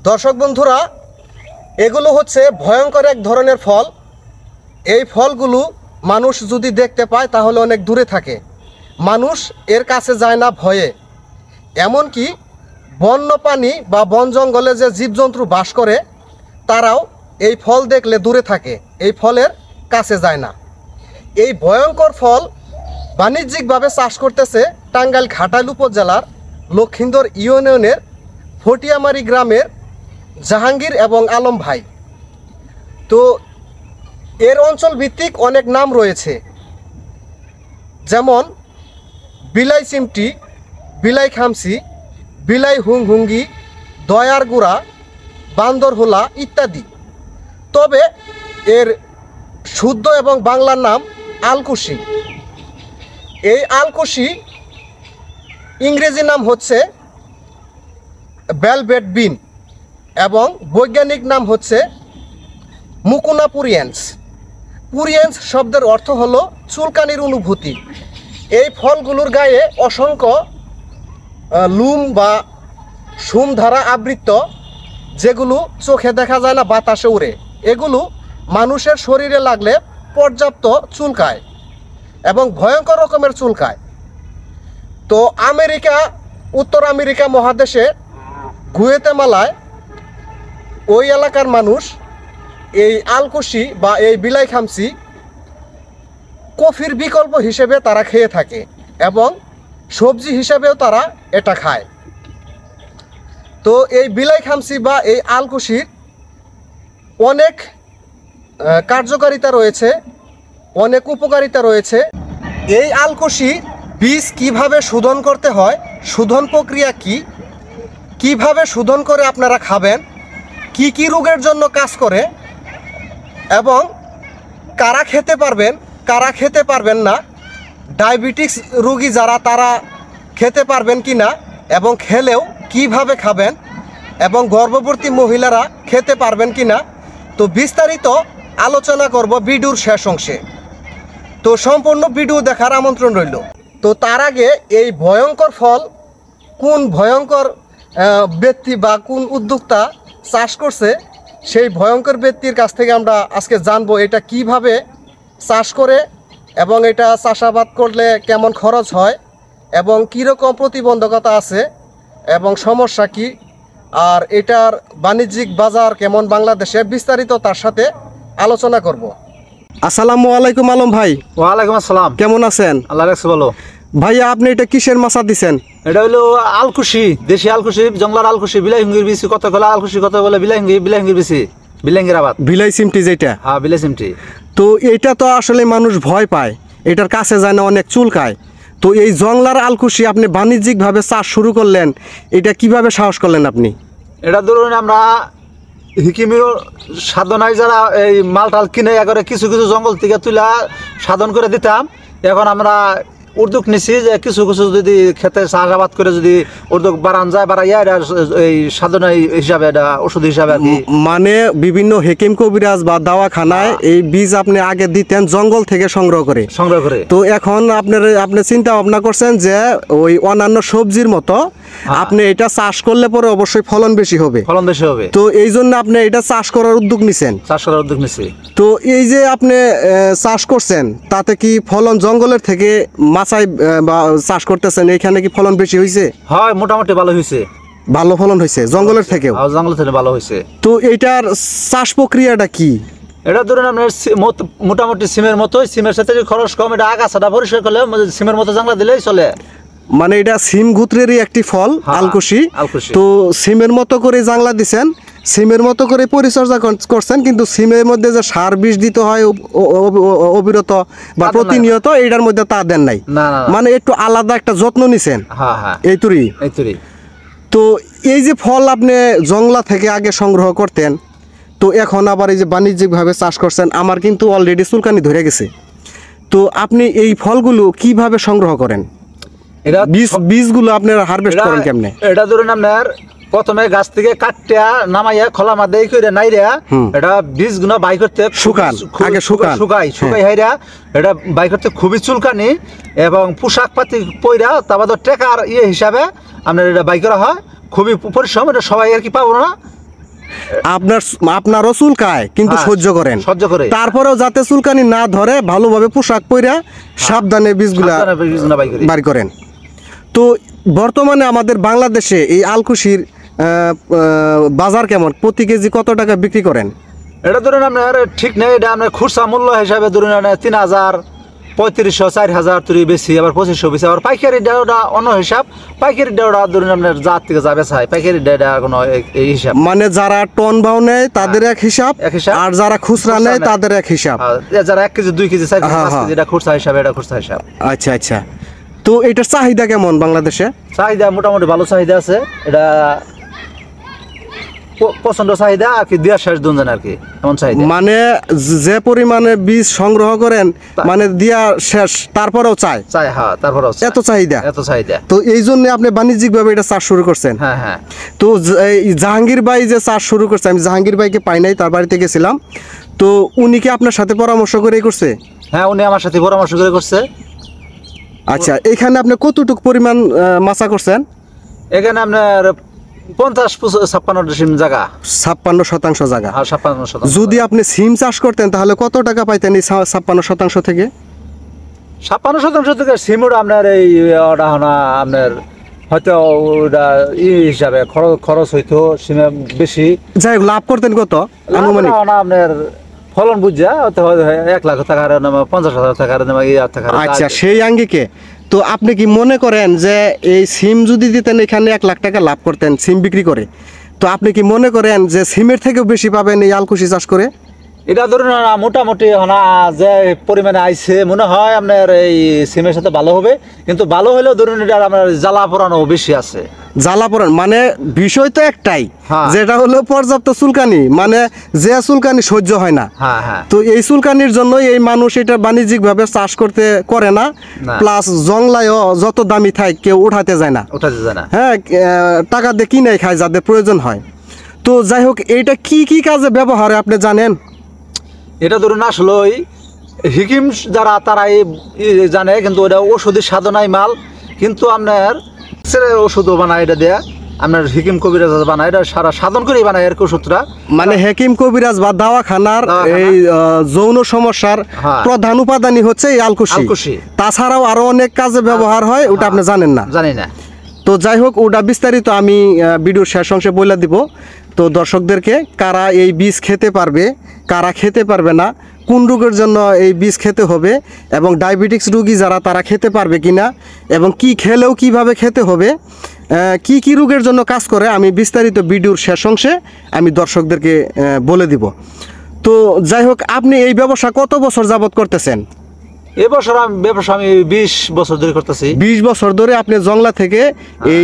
দর্শক বন্ধুরা, এগুলো হচ্ছে ভয়ঙ্কর এক ধরনের ফল। এই ফলগুলো মানুষ যদি দেখতে পায় তাহলে অনেক দূরে থাকে, মানুষ এর কাছে যায় না ভয়ে। এমনকি বন্যপ্রাণী বা বন জঙ্গলে যে জীবজন্তু বাস করে তারাও এই ফল দেখলে দূরে থাকে, এই ফলের কাছে যায় না। এই ভয়ঙ্কর ফল বাণিজ্যিকভাবে চাষ করতেছে টাঙ্গাইল ঘাটাইল উপজেলার লক্ষিন্দর ইউনিয়নের ফটিয়ামারি গ্রামের জাহাঙ্গীর এবং আলম ভাই। তো এর অঞ্চল ভিত্তিক অনেক নাম রয়েছে, যেমন বিলাই চিমটি, বিলাই খামসি, বিলাই হুঙ্গি, দয়ার গুড়া, বান্দরহুলা ইত্যাদি। তবে এর শুদ্ধ এবং বাংলার নাম আলকুশি। এই আলকুশি ইংরেজি নাম হচ্ছে ভেলভেট বিন এবং বৈজ্ঞানিক নাম হচ্ছে মুকুনা পুরিয়েন্স। পুরিয়েন্স শব্দের অর্থ হলো চুলকানির অনুভূতি। এই ফলগুলোর গায়ে অসংখ্য লুম বা সুম দ্বারা আবৃত, যেগুলো চোখে দেখা যায় না, বাতাসে উড়ে। এগুলো মানুষের শরীরে লাগলে পর্যাপ্ত চুলকায় এবং ভয়ঙ্কর রকমের চুলকায়। তো উত্তর আমেরিকা মহাদেশে গুয়েতেমালায় ওই এলাকার মানুষ এই আলকুশি বা এই বিলাই খামসি কফির বিকল্প হিসেবে তারা খেয়ে থাকে এবং সবজি হিসেবেও তারা এটা খায়। তো এই বিলাই খামসি বা এই আলকুশির অনেক কার্যকারিতা রয়েছে, অনেক উপকারিতা রয়েছে। এই আলকুশি বীজ কিভাবে শোধন করতে হয়, শোধন প্রক্রিয়া কি, কিভাবে শোধন করে আপনারা খাবেন, কি কি রোগের জন্য কাজ করে এবং কারা খেতে পারবেন কারা খেতে পারবেন না, ডায়াবেটিস রোগী যারা তারা খেতে পারবেন কি না এবং খেলেও কিভাবে খাবেন এবং গর্ভবতী মহিলারা খেতে পারবেন কি না, তো বিস্তারিত আলোচনা করব ভিডিওর শেষ অংশে। তো সম্পূর্ণ ভিডিও দেখার আমন্ত্রণ রইল। তো তার আগে এই ভয়ঙ্কর ফল কোন ভয়ঙ্কর ব্যক্তি বা কোন উদ্যোক্তা চাষ করছে, সেই ভয়ঙ্কর ব্যক্তির কাছ থেকে আমরা আজকে জানবো এটা কিভাবে চাষ করে এবং এটা চাষাবাদ করলে কেমন খরচ হয় এবং কীরকম প্রতিবন্ধকতা আছে এবং সমস্যা কি, আর এটার বাণিজ্যিক বাজার কেমন বাংলাদেশে, বিস্তারিত তার সাথে আলোচনা করব। আসসালামু আলাইকুম আলম ভাই। ওয়ালাইকুম আসসালাম। কেমন আছেন? আল্লাহ রাখছে ভালো। ভাইয়া আপনি এটা কিসের মাছা দিচ্ছেন? এটা হলো আলকুশি, দেশি আলকুশি, জংলার আলকুশি, বিলাই হুঙ্গির বিচি, কত গলা আলকুশি, কত বলে বিলাই হুঙ্গির বিচি, বিলাঙ্গির আবাদ, বিলাই চিমটি যেটা। হ্যাঁ, বিলাই চিমটি। তো এটা তো আসলে মানুষ ভয় পায়, এটার কাছে যায় না, অনেক চুলকায়। তো এই জংলার আলকুশি আপনি বাণিজ্যিকভাবে চাষ শুরু করলেন, এটা কিভাবে সাহস করলেন আপনি? এটা ধরুন আমরা হিকিমিও সাধনায় যারা এই মালটাল কিনে করে কিছু কিছু জঙ্গল থেকে তুলা সাধন করে দিতাম। এখন আমরা উদ্যোগ নিছি যে কিছু কিছু যদি খেতে চাষাবাদ করে যদি উদ্যোগ বাড়ান যায়, বাড়াইয়া এটা এই সাধনা হিসাবে, এটা ওষুধ হিসাবে আর কি। মানে বিভিন্ন হেকিম কবিরাজ বা দাওয়াখানায় এই বীজ আপনি আগে দিতেন জঙ্গল থেকে সংগ্রহ করে। তো এখন আপনি চিন্তা ভাবনা করছেন যে ওই অন্যান্য সবজির মতো আপনি এটা চাষ করলে পরে অবশ্যই ফলন বেশি হবে। তো এই জন্য আপনি এটা চাষ করার উদ্যোগ নিছেন। তো এই যে আপনি চাষ করছেন, তাতে কি ফলন জঙ্গলের থেকে মাছাই বা চাষ করতেছেন, এখানে কি ফলন বেশি হয়েছে? হয়, মোটামুটি ভালো হয়েছে। ভালো ফলন হয়েছে জঙ্গলের থেকেও? জঙ্গল থেকে ভালো হয়েছে। তো এইটার চাষ প্রক্রিয়াটা কি? এটা ধরুন আপনার মোটামুটি সিমের মতো, সিমের সাথে খরচ কম। এটা আগাছাটা পরিষ্কার করলে সিমের মতো জাংলা দিলেই চলে। মানে এটা সিম গুত্রেরই একটি ফল, আলকুশি। তো সিমের মতো করে জাংলা দিছেন, সিমের মতো করে পরিচর্যা করছেন, কিন্তু সিমের মধ্যে যে সার বিষ দিতে হয় অবিরত বা প্রতিনিয়ত, এটার মধ্যে তা দেন নাই। মানে একটু আলাদা একটা যত্ন নিছেন। এই তুরি। তো এই যে ফল আপনি জংলা থেকে আগে সংগ্রহ করতেন, তো এখন আবার এই যে বাণিজ্যিকভাবে চাষ করছেন, আমার কিন্তু অলরেডি চুলকানি ধরে গেছে। তো আপনি এই ফলগুলো কিভাবে সংগ্রহ করেন? বীজগুলো আপনারা হারভেস্ট করেন কেমনে? এটা ধরুন আপনার প্রথমে গাছ থেকে কাটিয়া নামাইয়া খোলা মাদে করে নাইরা এটা বীজগুলো বাই করতে শুকাই হাইরা এটা বাই করতে খুবই চুলকানি এবং পোশাক পাতি পইরা তারপর টেকার হিসাবে আপনার এটা বাই করা হয়। খুবই পরিশ্রম, এটা সবাই আর কি পাবো না, আপনারও চুলকায় কিন্তু হ্যাঁ, সহ্য করেন, সহ্য করে। তারপরেও যাতে চুলকানি না ধরে ভালোভাবে পোশাক পরে সাবধানে বীজগুলা বীজগুলা বাড়ি করেন। তো বর্তমানে আমাদের বাংলাদেশে এই আলকুশির বাজার কেমন, প্রতি কেজি কত টাকা বিক্রি করেন? এটা ধরুন আপনার ঠিক নেই, এটা আপনার খুচরা মূল্য হিসাবে ধরুন 3000, 3500, 4000 তুই বেশি, আবার 2500 বেশি, আবার পাইকারি ওটা অন্য হিসাব। পাইকারি ওটা ধরুন আপনার যার থেকে যাবে চাই, পাইকারি এটা কোনো এই হিসাব। মানে যারা টন ভাও নেয় তাদের এক হিসাব, আর যারা খুচরা নেয় তাদের এক হিসাব। যারা 1 কেজি 2 কেজি 4 কেজি 5 কেজি এটা খুচরা হিসাবে, এটা খুচরা হিসাব। আচ্ছা আচ্ছা। তো এটার চাহিদা কেমন বাংলাদেশে? চাহিদা মোটামুটি ভালো চাহিদা আছে, এটা পছন্দ চাহিদা আর কি, দেওয়ার শেষ দুজন আর কি এমন চাহিদা। মানে যে পরিমাণে বীজ সংগ্রহ করেন মানে দিয়া শেষ, তারপরেও চাই। হ্যাঁ, তারপরেও এত চাহিদা, এত চাহিদা। তো এই জন্য আপনি বাণিজ্যিকভাবে এটা চাষ শুরু করছেন। হ্যাঁ হ্যাঁ। তো এই জাহাঙ্গীর ভাই যে চাষ শুরু করছে, আমি জাহাঙ্গীর ভাইকে পাই নাই, তার বাড়িতে গেছিলাম। তো উনি কি আপনার সাথে পরামর্শ করেই করছে? হ্যাঁ, উনি আমার সাথে পরামর্শ করে করছে। আচ্ছা, এখানে আপনি কতটুকু পরিমাণ মাচা করছেন? এখানে আপনার 50-56 জায়গা, 56% জায়গা। 56%। যদি আপনি সিম চাষ করতেন তাহলে কত টাকা পাইতেন এই 56% থেকে? 56% থেকে সিমুর আপনার এই ওটা আপনার হয়তো ওটা হিসাবে খরচ হইতো সিমে বেশি। যাই হোক, লাভ করতেন কত আনুমানিক? আপনার ফলন বুঝা হয়তো 1 লাখ টাকার 50,000 টাকার টাকা। আচ্ছা, সেই আঙ্গিকে তো আপনি কি মনে করেন যে এই সিম যদি দিতেন এখানে 1 লাখ টাকা লাভ করতেন সিম বিক্রি করে, তো আপনি কি মনে করেন যে সিমের থেকেও বেশি পাবেন এই আলকুশি চাষ করে? এটা ধরুন মোটামুটি যে পরিমাণে আইছে মনে হয় আপনার এই সিমের সাথে ভালো হবে, কিন্তু ভালো হলেও ধরুন এটা আপনার জ্বালা পোড়ানো বেশি আছে। জ্বালা পোড়ান মানে বিষয় তো একটাই, হ্যাঁ। যেটা হলো পর্যাপ্ত চুলকানি, মানে যে চুলকানি সহ্য হয় না। হ্যাঁ হ্যাঁ। তো এই চুলকানির জন্য এই মানুষ এটা বাণিজ্যিকভাবে চাষ করতে করে না, প্লাস জংলায়ও যত দামি থাকে কেউ উঠাতে যায় না। হ্যাঁ, টাকা দিয়ে কিনে খায় যাদের প্রয়োজন হয়। তো যাই হোক, এইটা কি কি কাজে ব্যবহার হয় আপনি জানেন? এটা ধরুন আসলে ওই হিকিম যারা তারা জানে, কিন্তু ওটা ওষুধের সাধনায় মাল, কিন্তু আপনার ওষুধও বানায় এটা দেয়া, আপনার হিকিম কবিরাজ বানায় এটা সারা সাধন করেই বানায় আর কি ওষুধটা। মানে হেকিম কবিরাজ বা দাওয়াখানার এই যৌন সমস্যার প্রধান উপাদানই হচ্ছে এই আলকুশি। তাছাড়াও আরো অনেক কাজে ব্যবহার হয়, ওটা আপনি জানেন না? জানি না। তো যাই হোক, ওটা বিস্তারিত আমি ভিডিওর শেষ অংশে বলে দিব। তো দর্শকদেরকে কারা এই বীজ খেতে পারবে, কারা খেতে পারবে না, কোন রোগের জন্য এই বীজ খেতে হবে, এবং ডায়াবেটিক্স রোগী যারা তারা খেতে পারবে কিনা, এবং কি খেলেও কিভাবে খেতে হবে, কি কি রোগের জন্য কাজ করে, আমি বিস্তারিত ভিডিওর শেষ অংশে আমি দর্শকদেরকে বলে দিব। তো যাই হোক, আপনি এই ব্যবসা কত বছর যাবত করতেছেন? এবছর ব্যবসা আমি 20 বছর ধরে করতেছি। 20 বছর ধরে আপনি জংলা থেকে এই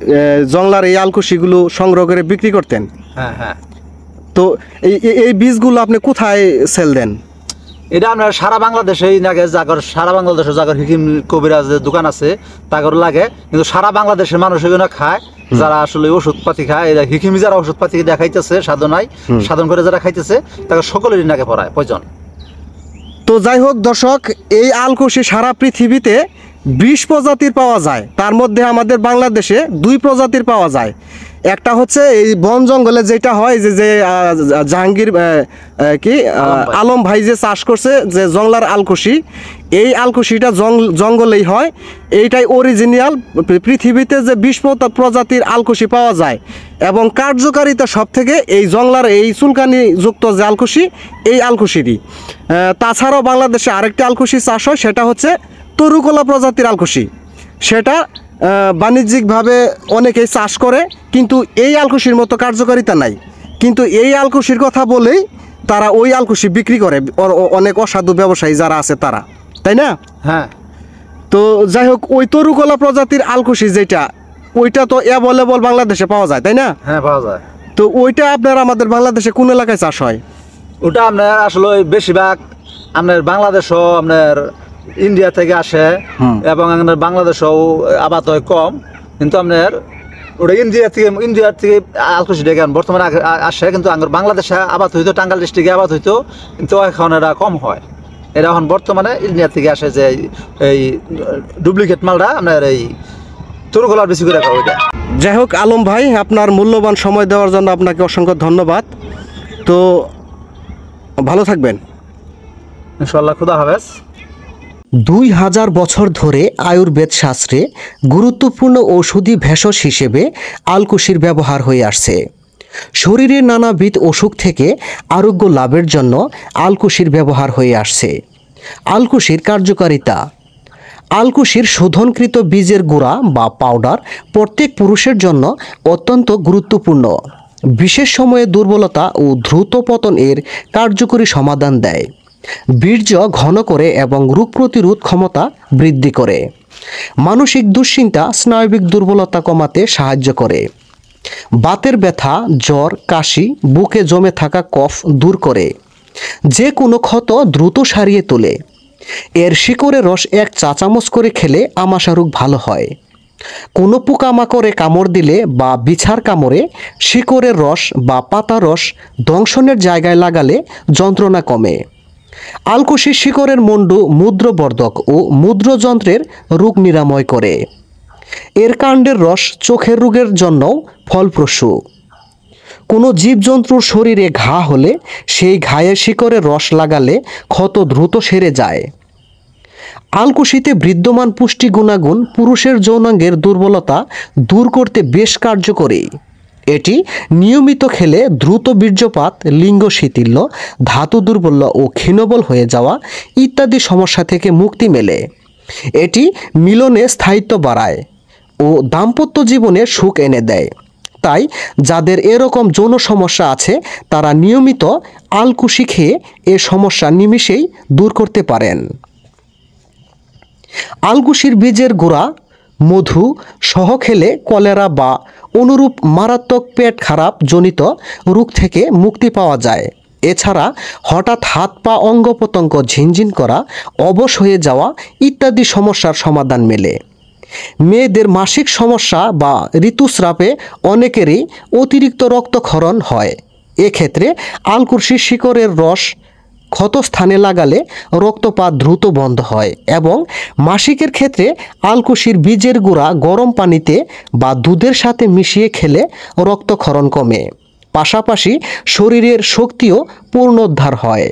জংলার এই আলকুশিগুলো সংগ্রহ করে বিক্রি করতেন? হ্যাঁ হ্যাঁ। তো এই বীজগুলো আপনি কোথায় সেল দেন? এটা আপনার সারা বাংলাদেশেই লাগে, সারা বাংলাদেশে জাগর হিকিম কবিরাজের দোকান আছে তাগর লাগে, কিন্তু সারা বাংলাদেশের মানুষ এগুলো খায়, যারা আসলে ওষুধপাতি খায়। এরা হিকিমি যারা ওষুধপাতি দেখাইতেছে সাধনায়, সাধন করে যারা খাইতেছে তাদের সকলেরই নাকে পড়ায় প্রয়োজন। তো যাই হোক দর্শক, এই আলকুশি সারা পৃথিবীতে 20 প্রজাতির পাওয়া যায়, তার মধ্যে আমাদের বাংলাদেশে 2 প্রজাতির পাওয়া যায়। একটা হচ্ছে এই বন জঙ্গলে যেটা হয়, যে জাহাঙ্গীর কি আলম ভাই যে চাষ করছে যে জংলার আলকুশি, এই আলকুশিটা জঙ্গলেই হয়, এইটাই অরিজিনাল। পৃথিবীতে যে 20 প্রজাতির আলকুশি পাওয়া যায় এবং কার্যকারিতা সব থেকে এই জংলার এই চুলকানি যুক্ত যে আলকুশি, এই আলকুশিরই। তাছাড়াও বাংলাদেশে আরেকটি আলকুশি চাষ হয়, সেটা হচ্ছে তরুকলা প্রজাতির আলকুশি। সেটা বাণিজ্যিকভাবে অনেকেই চাষ করে, কিন্তু এই আলকুশির মতো কার্যকারিতা নাই। কিন্তু এই আলকুশির কথা বলেই তারা ওই আলকুশি বিক্রি করে অনেক অসাধু ব্যবসায়ী যারা আছে তারা, তাই না? হ্যাঁ। তো যাই হোক, ওই তরুকলা প্রজাতির আলকুশি যেটা, ওইটা তো অ্যাভেলেবল বাংলাদেশে পাওয়া যায়, তাই না? হ্যাঁ, পাওয়া যায়। তো ওইটা আপনার আমাদের বাংলাদেশে কোন এলাকায় চাষ হয়? ওটা আপনার আসলে বেশিরভাগ আপনার বাংলাদেশও আপনার ইন্ডিয়া থেকে আসে, এবং আপনার বাংলাদেশেও আবাদ হয় কম, কিন্তু আপনার ওটা ইন্ডিয়ার থেকে আলকুশি ডেকে বর্তমানে আসে, কিন্তু বাংলাদেশে আবাদ হইতো, টাঙ্গাইল ডিস্ট্রিক্টে আবাদ হইতো, কিন্তু এখন এটা কম হয়। এটা এখন বর্তমানে ইন্ডিয়া থেকে আসে, যে এই ডুপ্লিকেট মালটা আপনার এই তরুকলার বেশি করে ওইটা। যাই হোক আলম ভাই, আপনার মূল্যবান সময় দেওয়ার জন্য আপনাকে অসংখ্য ধন্যবাদ। তো ভালো থাকবেন। ইনশাআল্লাহ, খুদা হাফেজ। 2000 বছর ধরে আয়ুর্বেদ শাস্ত্রে গুরুত্বপূর্ণ ঔষধি ভেষজ হিসেবে আলকুশির ব্যবহার হয়ে আসছে। শরীরের নানাবিধ অসুখ থেকে আরোগ্য লাভের জন্য আলকুশির ব্যবহার হয়ে আসছে। আলকুশির কার্যকারিতা: আলকুশির শোধনকৃত বীজের গুঁড়া বা পাউডার প্রত্যেক পুরুষের জন্য অত্যন্ত গুরুত্বপূর্ণ। বিশেষ সময়ে দুর্বলতা ও দ্রুত পতন এর কার্যকরী সমাধান দেয়। বীর্য ঘন করে এবং রোগ প্রতিরোধ ক্ষমতা বৃদ্ধি করে। মানসিক দুশ্চিন্তা, স্নায়বিক দুর্বলতা কমাতে সাহায্য করে। বাতের ব্যথা, জ্বর, কাশি, বুকে জমে থাকা কফ দূর করে। যে কোনো ক্ষত দ্রুত সারিয়ে তোলে। এর শিকড়ের রস 1 চা চামচ করে খেলে আমাশা রোগ ভালো হয়। কোনো পোকামাকড়ে কামড় দিলে বা বিছার কামড়ে শিকড়ের রস বা পাতার রস দংশনের জায়গায় লাগালে যন্ত্রণা কমে। আলকুশি শিকড়ের মণ্ডু মুদ্রবর্ধক ও মুদ্রযন্ত্রের রোগ নিরাময় করে। এর কাণ্ডের রস চোখের রোগের জন্যও ফলপ্রসূ। কোনো জীবজন্তুর শরীরে ঘা হলে সেই ঘায়ের শিকড়ের রস লাগালে ক্ষত দ্রুত সেরে যায়। আলকুশিতে বিদ্যমান পুষ্টি গুণাগুণ পুরুষের যৌনাঙ্গের দুর্বলতা দূর করতে বেশ কার্যকরী। এটি নিয়মিত খেলে দ্রুত বীর্যপাত, লিঙ্গ শিথিল্য, ধাতু দুর্বল ও ক্ষীণবল হয়ে যাওয়া ইত্যাদি সমস্যা থেকে মুক্তি মেলে। এটি মিলনে স্থায়িত্ব বাড়ায় ও দাম্পত্য জীবনে সুখ এনে দেয়। তাই যাদের এরকম যৌন সমস্যা আছে তারা নিয়মিত আলকুশি খেয়ে এ সমস্যা নিমিষেই দূর করতে পারেন। আলকুশির বীজের গুঁড়া মধু সহ খেলে কলেরা বা অনুরূপ মারাত্মক পেট খারাপ জনিত রোগ থেকে মুক্তি পাওয়া যায়। এছাড়া হঠাৎ হাত পা অঙ্গ প্রত্যঙ্গ ঝিনঝিন করা, অবশ হয়ে যাওয়া ইত্যাদি সমস্যার সমাধান মেলে। মেয়েদের মাসিক সমস্যা বা ঋতুস্রাবে অনেকেরই অতিরিক্ত রক্তক্ষরণ হয়। এক্ষেত্রে আলকুশি শিকড়ের রস ক্ষতস্থানে লাগালে রক্তপাত দ্রুত বন্ধ হয় এবং মাসিকের ক্ষেত্রে আলকুশির বীজের গুঁড়া গরম পানিতে বা দুধের সাথে মিশিয়ে খেলে রক্তক্ষরণ কমে। পাশাপাশি শরীরের শক্তিও পুনরুদ্ধার হয়।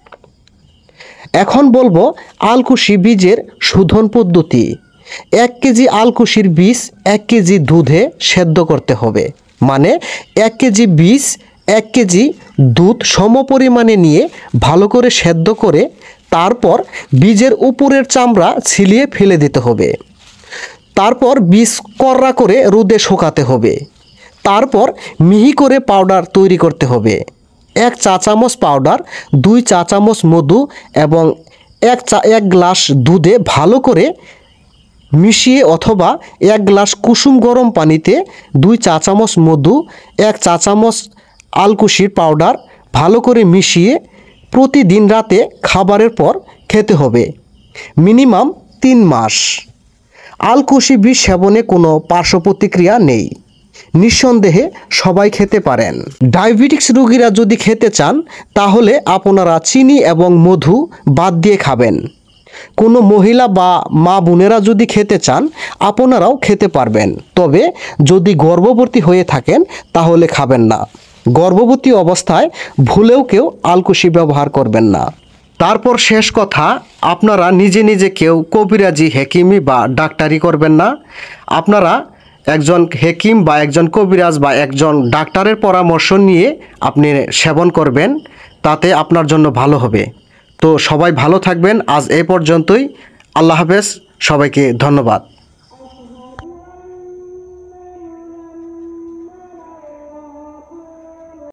এখন বলবো আলকুশি বীজের শোধন পদ্ধতি। 1 কেজি আলকুশির বীজ 1 কেজি দুধে সেদ্ধ করতে হবে। মানে 1 কেজি বীজ 1 কেজি দুধ সমপরিমাণে নিয়ে ভালো করে সেদ্ধ করে তারপর বীজের উপরের চামড়া ছিলিয়ে ফেলে দিতে হবে। তারপর বীজ কড়া করে রোদে শুকাতে হবে। তারপর মিহি করে পাউডার তৈরি করতে হবে। 1 চা চামচ পাউডার, 2 চা চামচ মধু এবং 1 গ্লাস দুধে ভালো করে মিশিয়ে অথবা 1 গ্লাস কুসুম গরম পানিতে 2 চা চামচ মধু, 1 চা চামচ আলকুশির পাউডার ভালো করে মিশিয়ে প্রতিদিন রাতে খাবারের পর খেতে হবে মিনিমাম 3 মাস। আলকুশি বীজ সেবনে কোনো পার্শ্ব প্রতিক্রিয়া নেই। নিঃসন্দেহে সবাই খেতে পারেন। ডায়াবেটিক্স রোগীরা যদি খেতে চান তাহলে আপনারা চিনি এবং মধু বাদ দিয়ে খাবেন। কোনো মহিলা বা মা বোনেরা যদি খেতে চান আপনারাও খেতে পারবেন। তবে যদি গর্ভবতী হয়ে থাকেন তাহলে খাবেন না। গর্ভবতী অবস্থায় ভুলেও কেউ আলকুশি ব্যবহার করবেন না। তারপর শেষ কথা, আপনারা নিজে নিজে কেউ কবিরাজি, হেকিমি বা ডাক্তারি করবেন না। আপনারা একজন হেকিম বা একজন কবিরাজ বা একজন ডাক্তারের পরামর্শ নিয়ে আপনি সেবন করবেন, তাতে আপনার জন্য ভালো হবে। তো সবাই ভালো থাকবেন। আজ এই পর্যন্তই। আল্লাহ হাফেজ। সবাইকে ধন্যবাদ।